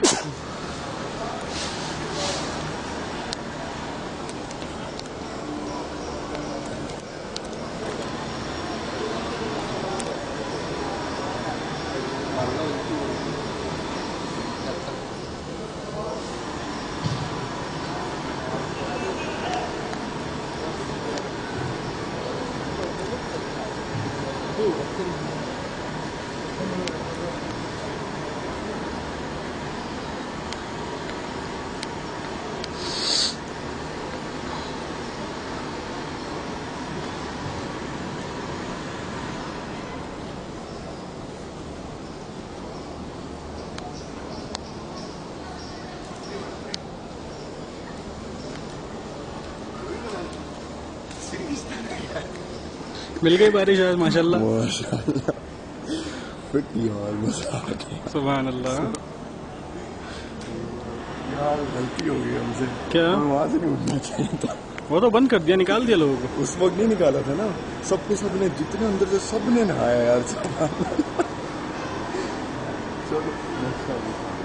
मिल गई बारिश आज माशाल्लाह। सुभान अल्लाह। यार गलती हो गई हमसे। क्या? वहाँ से नहीं उठना चाहिए था। वो तो बंद कर दिया, निकाल दिया लोगों को। उस वक्त नहीं निकाला था ना, सबको सबने जितने अंदर से सबने नहाया यार। चलो